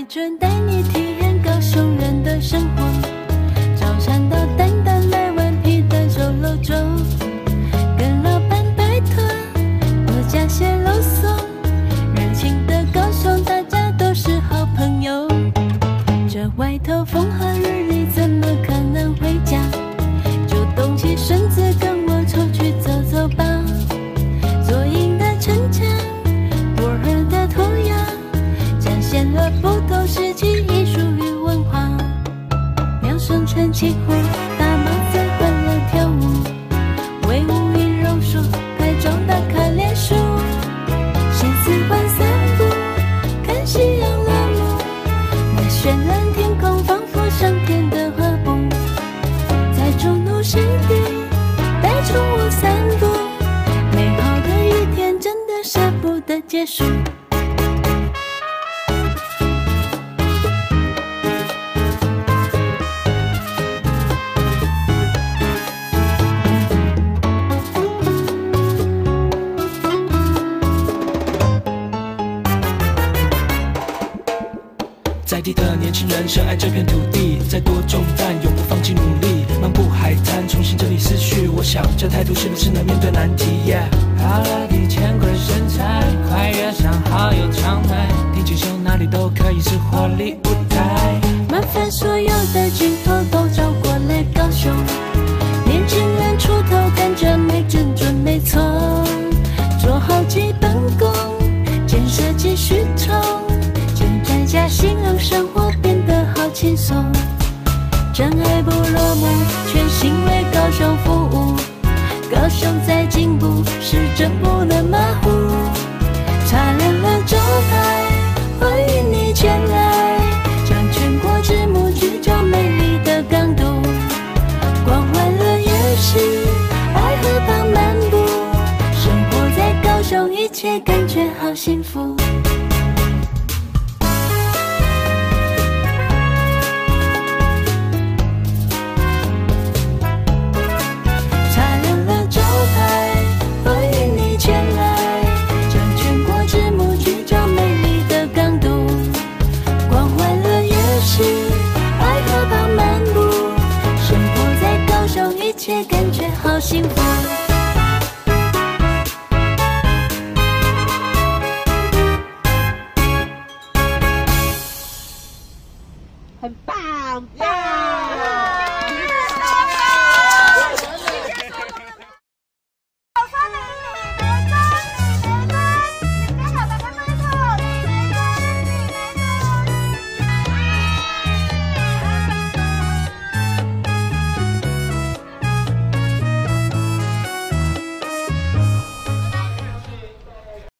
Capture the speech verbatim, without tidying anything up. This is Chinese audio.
春带你体验高雄人的生活，早餐到丹丹买碗皮蛋瘦肉粥，跟老板拜托多加些肉松，热情的高雄大家都是好朋友。这外头风和日丽，怎么可能回家？就动起身子跟我出去走走吧。左营的城墙，多尔的涂鸦，展现了不同时期艺术与文化。苗生春起火，大妈在欢乐跳舞，威武与柔术，台中打卡脸书，新四环散步，看夕阳落幕。那绚烂天空仿佛上天的画布，在中路湿地带宠物散步，美好的一天真的舍不得结束。 在地的年轻人深爱这片土地，再多重担永不放弃努力，漫步海滩重新整理思绪，我想这态度是不是能面对难题 yeah 好了地前归身材，快约上好友常态，挺起胸哪里都可以是活力舞台。 麻烦所有的镜头都找过来高雄，年轻人出头感觉没真准没错，做好基本功，建设继续冲，在家心让生活变得好轻松，真爱不落幕，全心为高雄服务，高雄在进步，是真不能马虎。擦亮了招牌，欢迎你前来，将全国之目聚焦美丽的港都，逛完了夜市，爱河旁漫步，生活在高雄，一切感觉好幸福。感觉好幸福， 很棒棒。